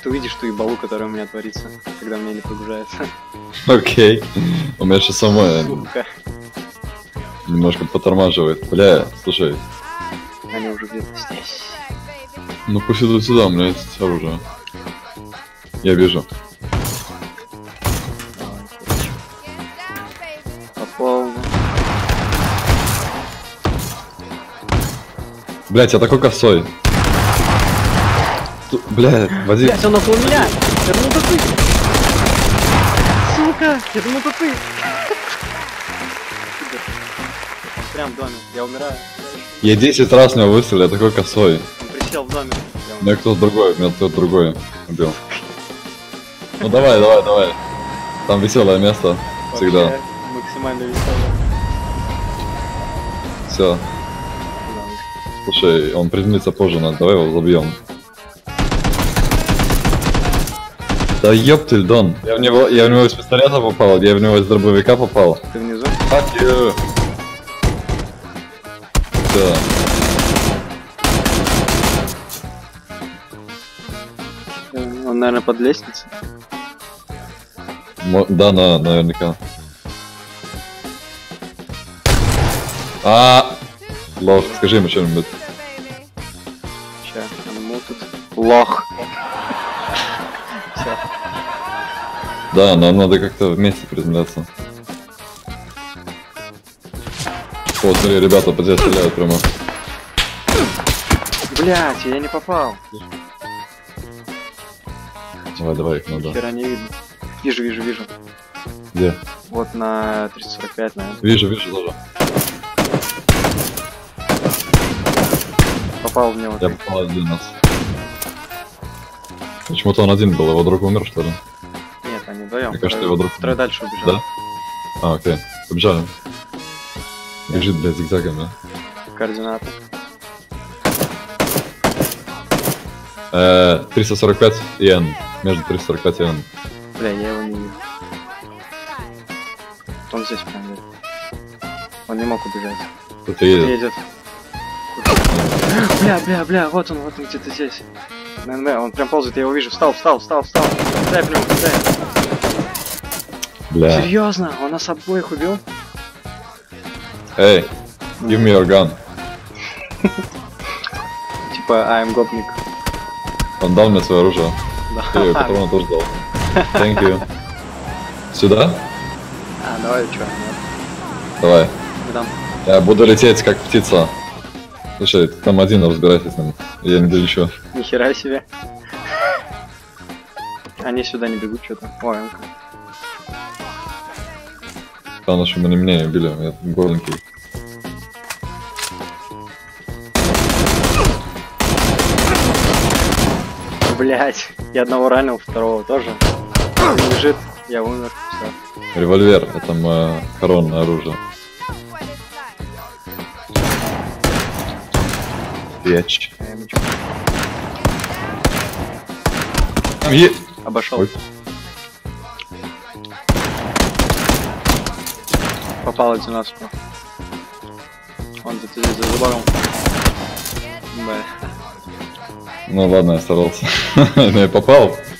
ты увидишь ту ебалу, которая у меня творится, когда меня не прогружается. Окей. У меня сейчас самое Сука. немножко потормаживает. Бля, слушай. Они уже где-то здесь. Ну пусть идут сюда, у меня есть оружие. Я вижу. Попал. Блять, я такой косой. Бля, води. Блять, он около меня! Вернул-то ты! Сука! Вернул-то ты! Прям в доме, я умираю. Я 10 раз в него выстрелил, я такой косой. Он присел в доме. Меня кто-то другой убил. Ну давай, давай, давай. Там веселое место. Всегда. Вообще максимально веселое. Все. Слушай, он приземлится позже, надо, давай его забьем. Да ёптель, Дон. Я в него из пистолета попал, я в него из дробовика попал. Ты внизу? Fuck you. Всё. Он, наверное, под лестницей. Да, наверняка. Лох, скажи ему что-нибудь. Ща, ему тут лох. Всё. Да, нам надо как-то вместе приземляться. О, смотри, ребята по тебе стреляют прямо. Блять, я не попал. Давай, давай, их надо. Хера не видно. Вижу. Где? Вот на 345, наверное. Вижу тоже. Попал в него. Я попал один раз. Почему-то он один был, его друг умер, что ли? Нет, они вдвоем. Мне кажется, его друг... Второй дальше убежал. Да? А, окей. Побежали. Бежит, блядь, зигзагом, да? Координаты. 345 и N. Между 345 и N. Бля, я его не вижу. Он здесь прям едет. Он не мог убежать. Кто-то едет. Едет. Бля, вот он где-то здесь. Да, он прям ползает, я его вижу. Встал. Дай прям, дай. Бля. Серьезно? Он нас обоих убил? Эй, give me your gun. Типа, I'm гопник. Он дал мне свое оружие. Да. И патрона тоже дал. Thank you. Сюда? Давай, чё? Давай. Там. Я буду лететь как птица. Слушай, там один, разбирайся с ним. Я не долечу. Нихера себе. Они сюда не бегут, что-то. Ой, он. Главное, чтобы они меня не убили, я голенький. Блять, я одного ранил, второго тоже. Он лежит, я умер, все. Револьвер, это мое коронное оружие. Печь. Обошел. Ой. Попал один раз. Он где-то здесь за забором. Бля. Ну ладно, я старался. Но я попал.